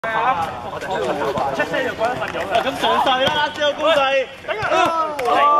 出聲就講得份勇啦。咁上世啦，只有公仔。